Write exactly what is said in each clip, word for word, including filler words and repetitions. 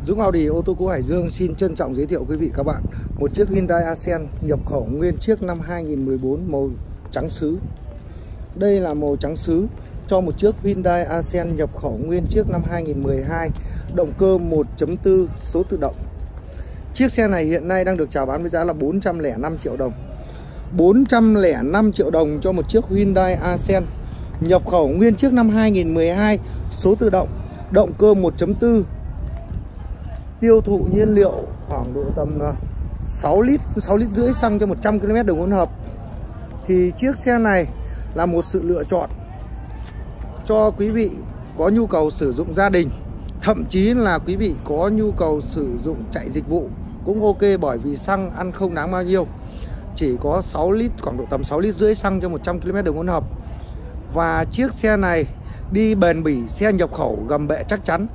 Dũng Audi ô tô cũ Hải Dương xin trân trọng giới thiệu quý vị các bạn một chiếc Hyundai Accent nhập khẩu nguyên chiếc năm hai nghìn mười bốn màu trắng sứ. Đây là màu trắng sứ cho một chiếc Hyundai Accent nhập khẩu nguyên chiếc năm hai nghìn mười hai, động cơ một chấm bốn số tự động. Chiếc xe này hiện nay đang được chào bán với giá là bốn trăm lẻ năm triệu đồng. bốn trăm lẻ năm triệu đồng cho một chiếc Hyundai Accent nhập khẩu nguyên chiếc năm hai nghìn mười hai, số tự động, động cơ một chấm bốn. Tiêu thụ nhiên liệu khoảng độ tầm sáu lít, sáu lít rưỡi xăng cho một trăm ki lô mét đường hỗn hợp. Thì chiếc xe này là một sự lựa chọn cho quý vị có nhu cầu sử dụng gia đình, thậm chí là quý vị có nhu cầu sử dụng chạy dịch vụ cũng ok, bởi vì xăng ăn không đáng bao nhiêu, chỉ có sáu lít, khoảng độ tầm sáu lít rưỡi xăng cho một trăm ki lô mét đường hỗn hợp. Và chiếc xe này đi bền bỉ, xe nhập khẩu gầm bệ chắc chắn,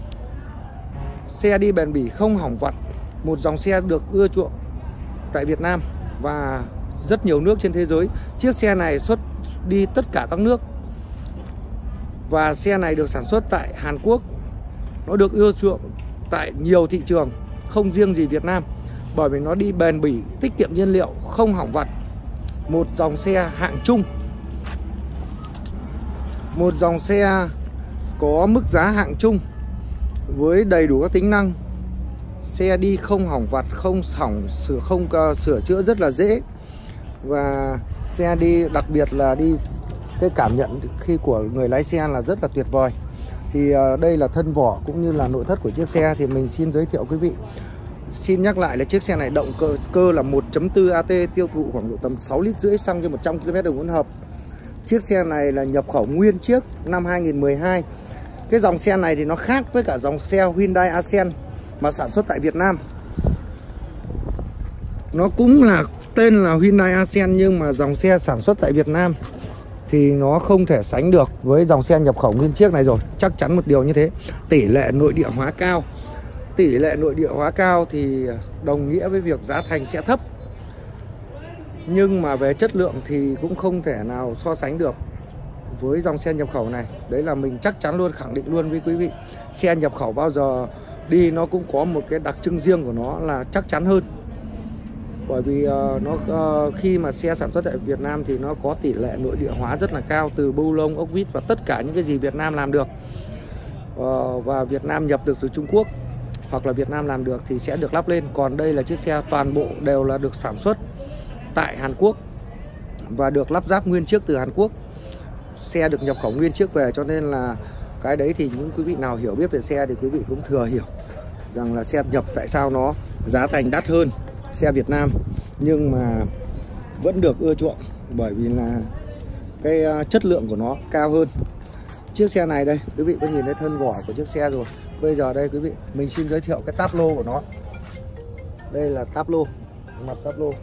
xe đi bền bỉ không hỏng vặt, một dòng xe được ưa chuộng tại Việt Nam và rất nhiều nước trên thế giới. Chiếc xe này xuất đi tất cả các nước và xe này được sản xuất tại Hàn Quốc. Nó được ưa chuộng tại nhiều thị trường, không riêng gì Việt Nam, bởi vì nó đi bền bỉ, tiết kiệm nhiên liệu, không hỏng vặt. Một dòng xe hạng trung, một dòng xe có mức giá hạng trung với đầy đủ các tính năng. Xe đi không hỏng vặt, không hỏng sửa, không uh, sửa chữa rất là dễ. Và xe đi, đặc biệt là đi, cái cảm nhận khi của người lái xe là rất là tuyệt vời. Thì uh, đây là thân vỏ cũng như là nội thất của chiếc xe thì mình xin giới thiệu quý vị. Xin nhắc lại là chiếc xe này động cơ cơ là một chấm bốn A T, tiêu thụ khoảng độ tầm sáu lít rưỡi xăng cho một trăm ki lô mét đường hỗn hợp. Chiếc xe này là nhập khẩu nguyên chiếc năm hai nghìn mười hai. Cái dòng xe này thì nó khác với cả dòng xe Hyundai Accent mà sản xuất tại Việt Nam. Nó cũng là tên là Hyundai Accent, nhưng mà dòng xe sản xuất tại Việt Nam thì nó không thể sánh được với dòng xe nhập khẩu nguyên chiếc này rồi. Chắc chắn một điều như thế. Tỷ lệ nội địa hóa cao. Tỷ lệ nội địa hóa cao thì đồng nghĩa với việc giá thành sẽ thấp, nhưng mà về chất lượng thì cũng không thể nào so sánh được với dòng xe nhập khẩu này. Đấy là mình chắc chắn luôn, khẳng định luôn với quý vị. Xe nhập khẩu bao giờ đi nó cũng có một cái đặc trưng riêng của nó là chắc chắn hơn. Bởi vì uh, nó uh, khi mà xe sản xuất tại Việt Nam thì nó có tỷ lệ nội địa hóa rất là cao, từ bô lông, ốc vít và tất cả những cái gì Việt Nam làm được uh, và Việt Nam nhập được từ Trung Quốc hoặc là Việt Nam làm được thì sẽ được lắp lên. Còn đây là chiếc xe toàn bộ đều là được sản xuất tại Hàn Quốc và được lắp ráp nguyên chiếc từ Hàn Quốc. Xe được nhập khẩu nguyên chiếc về, cho nên là cái đấy thì những quý vị nào hiểu biết về xe thì quý vị cũng thừa hiểu rằng là xe nhập tại sao nó giá thành đắt hơn xe Việt Nam, nhưng mà vẫn được ưa chuộng bởi vì là cái chất lượng của nó cao hơn. Chiếc xe này đây, quý vị có nhìn thấy thân vỏ của chiếc xe rồi. Bây giờ đây quý vị, mình xin giới thiệu cái táp lô của nó. Đây là táp lô, mặt táp lô.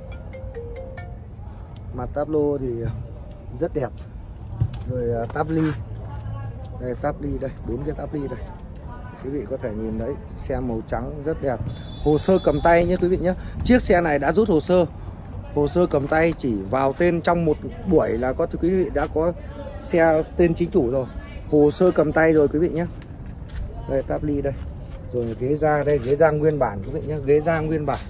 Mặt táp lô thì rất đẹp. Rồi táp ly. Đây táp ly đây, bốn cái táp ly đây. Quý vị có thể nhìn đấy, xe màu trắng rất đẹp. Hồ sơ cầm tay nhé quý vị nhé. Chiếc xe này đã rút hồ sơ. Hồ sơ cầm tay chỉ vào tên trong một buổi là có quý vị đã có xe tên chính chủ rồi. Hồ sơ cầm tay rồi quý vị nhé. Đây táp ly đây. Rồi ghế da đây, ghế da nguyên bản quý vị nhé, ghế da nguyên bản.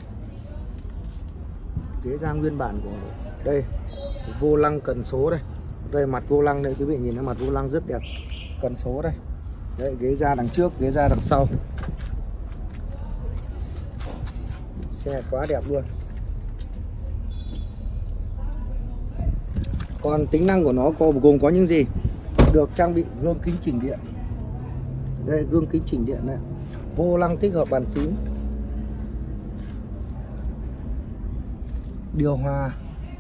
Ghế da nguyên bản của đây. Vô lăng cần số đây. Đây mặt vô lăng đây quý vị nhìn thấy, mặt vô lăng rất đẹp. Cần số đây. Đấy, ghế da đằng trước, ghế da đằng sau. Xe quá đẹp luôn. Còn tính năng của nó gồm có những gì? Được trang bị gương kính chỉnh điện. Đây gương kính chỉnh điện này. Vô lăng tích hợp bàn phím. Điều hòa.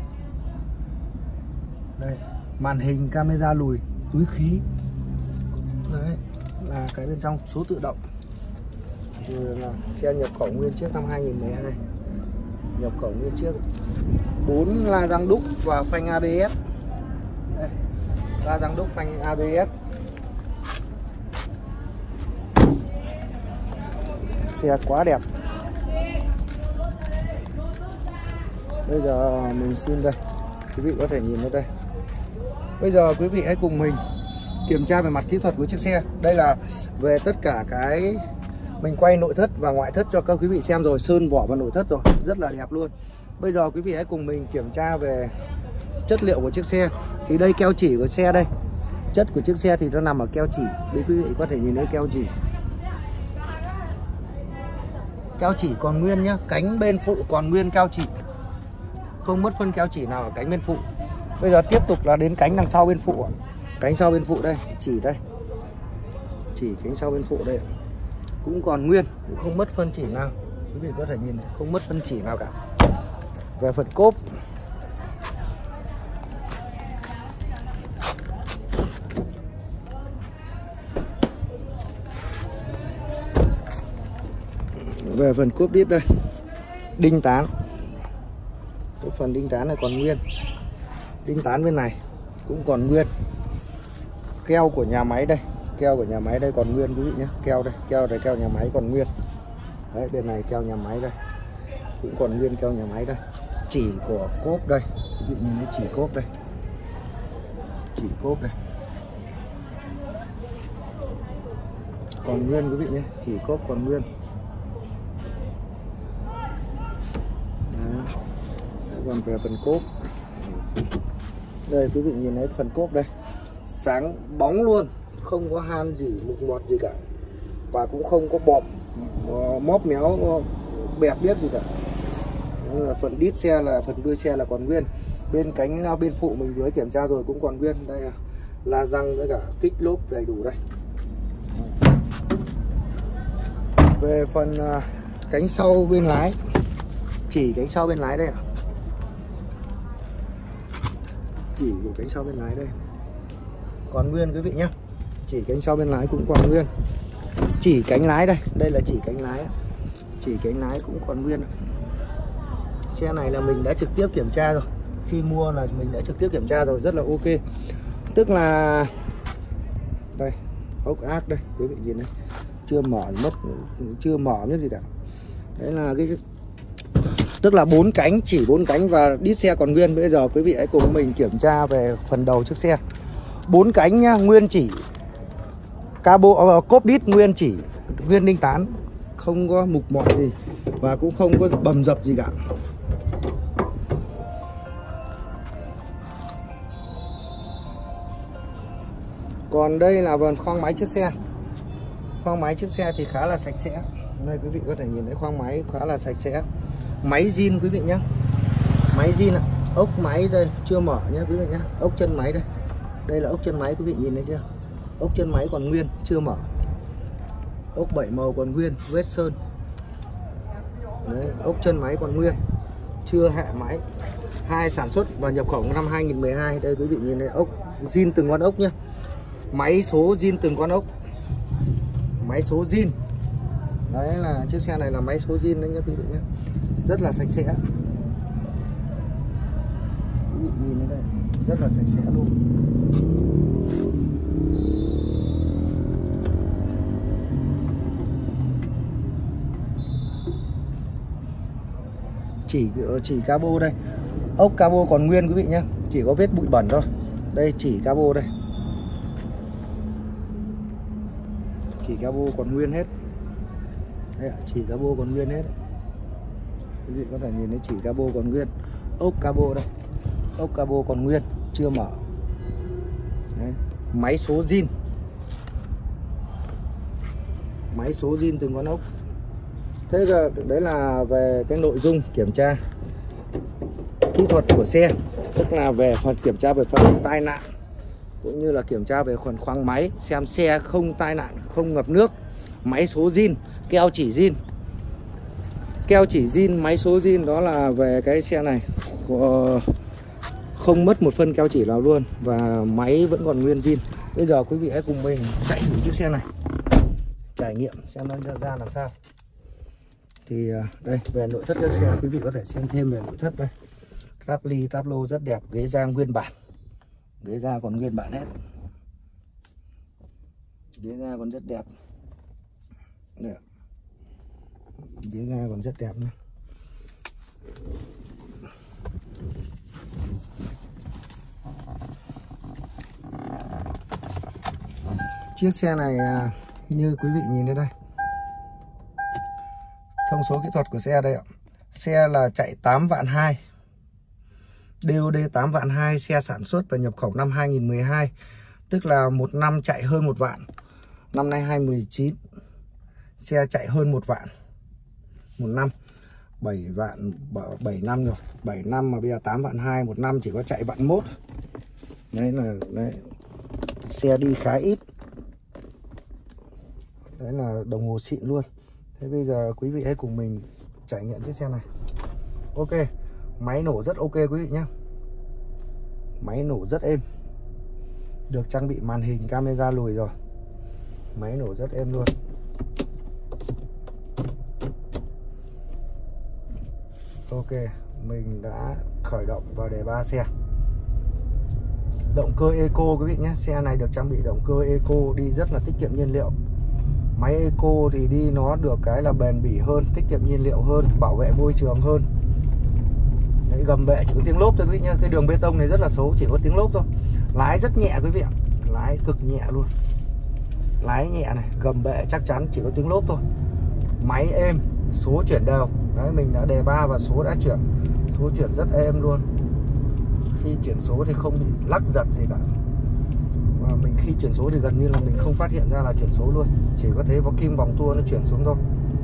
Đây, màn hình camera lùi, túi khí. Đấy là cái bên trong số tự động. Rồi là xe nhập khẩu nguyên chiếc năm hai nghìn mười hai. Nhập khẩu nguyên chiếc. bốn la răng đúc và phanh a bê ét. Đây, la răng đúc, phanh a bê ét. Xe quá đẹp. Bây giờ mình xin đây, quý vị có thể nhìn thấy đây. Bây giờ quý vị hãy cùng mình kiểm tra về mặt kỹ thuật của chiếc xe. Đây là về tất cả cái Mình quay nội thất và ngoại thất cho các quý vị xem rồi, sơn vỏ và nội thất rồi, rất là đẹp luôn. Bây giờ quý vị hãy cùng mình kiểm tra về chất liệu của chiếc xe. Thì đây keo chỉ của xe đây. Chất của chiếc xe thì nó nằm ở keo chỉ. Đây quý vị có thể nhìn thấy keo chỉ. Keo chỉ còn nguyên nhá, cánh bên phụ còn nguyên keo chỉ. Không mất phân keo chỉ nào ở cánh bên phụ. Bây giờ tiếp tục là đến cánh đằng sau bên phụ. Cánh sau bên phụ đây, chỉ đây. Chỉ cánh sau bên phụ đây. Cũng còn nguyên, cũng không mất phân chỉ nào. Quý vị có thể nhìn không mất phân chỉ nào cả. Về phần cốp, về phần cốp đít đây, đinh tán, cái phần đinh tán này còn nguyên, đinh tán bên này cũng còn nguyên. Keo của nhà máy đây, keo của nhà máy đây còn nguyên quý vị nhé, keo đây, keo đây, keo nhà máy còn nguyên. Đấy, bên này keo nhà máy đây cũng còn nguyên, keo nhà máy đây. Chỉ của cốp đây, quý vị nhìn thấy chỉ cốp đây, chỉ cốp đây còn nguyên quý vị nhé, chỉ cốp còn nguyên. Đấy. Còn về phần cốp đây quý vị nhìn thấy phần cốp đây, sáng bóng luôn, không có han gì, mục mọt gì cả, và cũng không có bọm móp méo bẹp biết gì cả. Là phần đít xe là phần đuôi xe là còn nguyên. Bên cánh bên phụ mình vừa kiểm tra rồi cũng còn nguyên. Đây là, là răng với cả kích lốp đầy đủ đây. Về phần uh, cánh sau bên lái, chỉ cánh sau bên lái đây ạ. Chỉ của cánh sau bên lái đây còn nguyên quý vị nhé. Chỉ cánh sau bên lái cũng còn nguyên. Chỉ cánh lái đây, đây là chỉ cánh lái. Chỉ cánh lái cũng còn nguyên. Xe này là mình đã trực tiếp kiểm tra rồi. Khi mua là mình đã trực tiếp kiểm tra rồi, rất là ok. Tức là đây, ốc ác đây, quý vị nhìn đây, chưa mở mất, chưa mở biết gì cả. Đấy là cái tức là bốn cánh, chỉ bốn cánh và đít xe còn nguyên. Bây giờ quý vị hãy cùng mình kiểm tra về phần đầu chiếc xe. Bốn cánh nhá, nguyên chỉ. Cabo uh, cốp đít nguyên chỉ, nguyên đinh tán, không có mục mọt gì và cũng không có bầm dập gì cả. Còn đây là phần khoang máy chiếc xe. Khoang máy chiếc xe thì khá là sạch sẽ. Đây quý vị có thể nhìn thấy khoang máy khá là sạch sẽ. Máy zin quý vị nhé. Máy zin ạ. Ốc máy đây chưa mở nhé quý vị nhé. Ốc chân máy đây. Đây là ốc chân máy quý vị nhìn thấy chưa? Ốc chân máy còn nguyên, chưa mở. Ốc bảy màu còn nguyên, vết sơn. Đấy, ốc chân máy còn nguyên, chưa hạ máy. Hai sản xuất và nhập khẩu năm hai nghìn mười hai. Đây quý vị nhìn thấy ốc zin từng con ốc nhé. Máy số zin từng con ốc. Máy số zin. Đấy là chiếc xe này là máy số zin đấy nhé quý vị nhé. Rất là sạch sẽ. Quý vị nhìn thấy đây, rất là sạch sẽ luôn. Chỉ chỉ cabo đây. Ốc cabo còn nguyên quý vị nhé. Chỉ có vết bụi bẩn thôi. Đây chỉ cabo đây. Chỉ cabo còn nguyên hết. Đây, chỉ cabo còn nguyên hết. Quý vị có thể nhìn thấy chỉ cabo còn nguyên. Ốc cabo đây. Ốc cabo còn nguyên, chưa mở. Đấy. Máy số zin. Máy số zin từng con ốc. Thế giờ đấy là về cái nội dung kiểm tra kỹ thuật của xe, tức là về phần kiểm tra về phần tai nạn cũng như là kiểm tra về phần khoang máy, xem xe không tai nạn, không ngập nước, máy số zin, keo chỉ zin. Keo chỉ zin, máy số zin, đó là về cái xe này không mất một phân keo chỉ nào luôn và máy vẫn còn nguyên zin. Bây giờ quý vị hãy cùng mình chạy thử chiếc xe này, trải nghiệm xem nó ra làm sao. Thì đây về nội thất chiếc xe quý vị có thể xem thêm về nội thất đây. Táp ly, táp lô rất đẹp, ghế da nguyên bản, ghế da còn nguyên bản hết, ghế da còn rất đẹp. Đây. Ghế da còn rất đẹp nữa. Chiếc xe này như quý vị nhìn thấy đây, Thông số kỹ thuật của xe đây ạ. Xe là chạy tám vạn hai, đê ô đê tám vạn hai, xe sản xuất và nhập khẩu năm hai nghìn mười hai, tức là một năm chạy hơn một vạn. Năm nay hai nghìn không trăm mười chín, xe chạy hơn một vạn một năm, bảy vạn, bảy năm rồi, bảy năm mà bây giờ tám vạn hai, một năm chỉ có chạy vạn mốt. Đấy là đấy, xe đi khá ít. Đấy là đồng hồ xịn luôn. Thế bây giờ quý vị hãy cùng mình trải nghiệm chiếc xe này. Ok, máy nổ rất ok quý vị nhé. Máy nổ rất êm. Được trang bị màn hình camera lùi rồi. Máy nổ rất êm luôn. Ok, mình đã khởi động và đề ba xe. Động cơ Eco quý vị nhé. Xe này được trang bị động cơ Eco, đi rất là tiết kiệm nhiên liệu. Máy Eco thì đi nó được cái là bền bỉ hơn, tiết kiệm nhiên liệu hơn, bảo vệ môi trường hơn. Đấy, gầm bệ chỉ có tiếng lốp thôi quý vị nhé. Cái đường bê tông này rất là xấu, chỉ có tiếng lốp thôi. Lái rất nhẹ quý vị ạ. Lái cực nhẹ luôn. Lái nhẹ này, gầm bệ chắc chắn, chỉ có tiếng lốp thôi. Máy êm, số chuyển đều. Đấy, mình đã đề ba và số đã chuyển. Số chuyển rất êm luôn. Khi chuyển số thì không bị lắc giật gì cả. Và mình khi chuyển số thì gần như là mình không phát hiện ra là chuyển số luôn. Chỉ có thấy có kim vòng tua nó chuyển xuống thôi.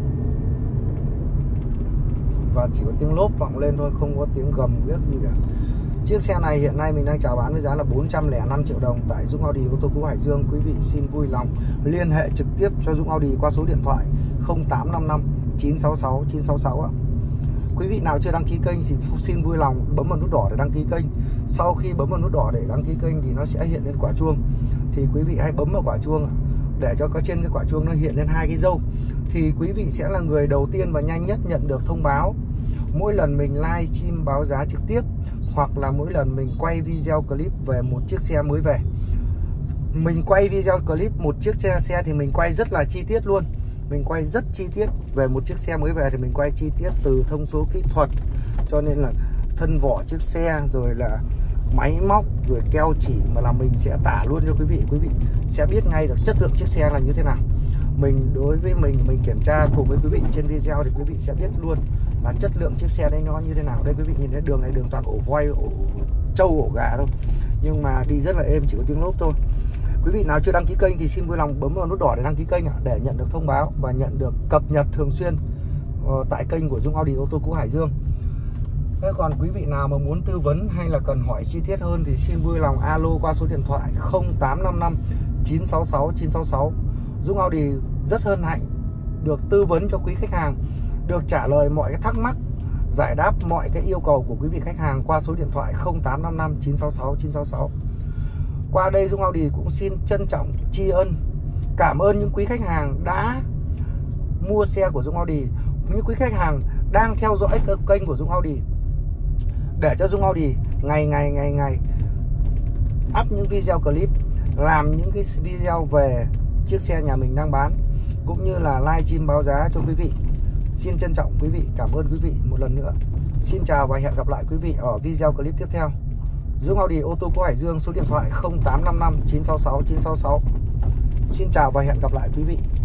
Và chỉ có tiếng lốp vọng lên thôi, không có tiếng gầm ghét gì cả. Chiếc xe này hiện nay mình đang chào bán với giá là bốn trăm lẻ năm triệu đồng tại Dũng Audi ô tô cũ Hải Dương. Quý vị xin vui lòng liên hệ trực tiếp cho Dũng Audi qua số điện thoại không tám năm năm chín sáu sáu chín sáu sáu ạ. Quý vị nào chưa đăng ký kênh thì xin vui lòng bấm vào nút đỏ để đăng ký kênh. Sau khi bấm vào nút đỏ để đăng ký kênh thì nó sẽ hiện lên quả chuông. Thì quý vị hãy bấm vào quả chuông để cho có trên cái quả chuông nó hiện lên hai cái dâu. Thì quý vị sẽ là người đầu tiên và nhanh nhất nhận được thông báo mỗi lần mình live stream báo giá trực tiếp, hoặc là mỗi lần mình quay video clip về một chiếc xe mới về. Mình quay video clip một chiếc xe xe thì mình quay rất là chi tiết luôn. Mình quay rất chi tiết về một chiếc xe mới về thì mình quay chi tiết từ thông số kỹ thuật, cho nên là thân vỏ chiếc xe, rồi là máy móc, rồi keo chỉ, mà là mình sẽ tả luôn cho quý vị. Quý vị sẽ biết ngay được chất lượng chiếc xe là như thế nào. Mình đối với mình mình kiểm tra cùng với quý vị trên video thì quý vị sẽ biết luôn là chất lượng chiếc xe đấy nó như thế nào. Đây quý vị nhìn thấy đường này đường toàn ổ voi, ổ trâu, ổ gà thôi, nhưng mà đi rất là êm, chỉ có tiếng lốp thôi. Quý vị nào chưa đăng ký kênh thì xin vui lòng bấm vào nút đỏ để đăng ký kênh để nhận được thông báo và nhận được cập nhật thường xuyên tại kênh của Dũng Audi ô tô cũ Hải Dương. Thế còn quý vị nào mà muốn tư vấn hay là cần hỏi chi tiết hơn thì xin vui lòng alo qua số điện thoại không tám năm năm chín sáu sáu chín sáu sáu. Dũng Audi rất hân hạnh được tư vấn cho quý khách hàng, được trả lời mọi cái thắc mắc, giải đáp mọi cái yêu cầu của quý vị khách hàng qua số điện thoại không tám năm năm chín sáu sáu chín sáu sáu. Qua đây Dũng Audi cũng xin trân trọng tri ân, cảm ơn những quý khách hàng đã mua xe của Dũng Audi, những quý khách hàng đang theo dõi kênh của Dũng Audi, để cho Dũng Audi ngày ngày ngày ngày up những video clip, làm những cái video về chiếc xe nhà mình đang bán, cũng như là live stream báo giá cho quý vị. Xin trân trọng quý vị, cảm ơn quý vị một lần nữa. Xin chào và hẹn gặp lại quý vị ở video clip tiếp theo. Dũng Audi ô tô cũ Hải Dương, số điện thoại không tám năm năm chín sáu sáu chín sáu sáu. Xin chào và hẹn gặp lại quý vị.